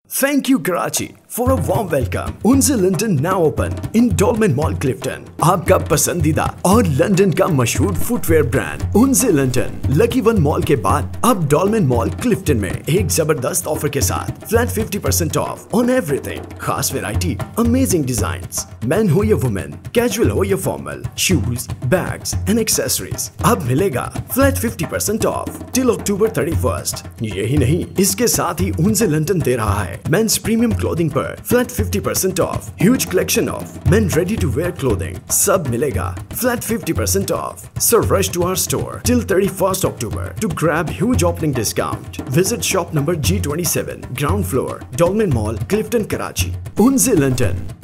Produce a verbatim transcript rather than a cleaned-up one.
Thank you, Karachi, for a warm welcome. Unze London now open in Dolmen Mall, Clifton. आपका पसंदीदा और London का मशहूर footwear brand उनजे लंदन लकी वन मॉल के बाद अब डॉलमेन मॉल क्लिफ्टन में एक जबरदस्त ऑफर के साथ flat fifty percent off on everything. खास वैरायटी, अमेजिंग डिजाइन्स, मैन हो या वुमेन, कैजुअल हो या formal, shoes, bags and accessories, अब मिलेगा flat fifty percent off till October thirty first. यही नहीं, इसके साथ ही उनजे लंदन दे रहा है मेंस प्रीमियम क्लोथिंग पर flat fifty percent off, huge collection of men ready to wear clothing, सब मिलेगा flat fifty percent off. So rush to our store till thirty-first October to grab huge opening discount. Visit shop number G twenty-seven, ground floor, Dolmen Mall, Clifton, Karachi. Unze London.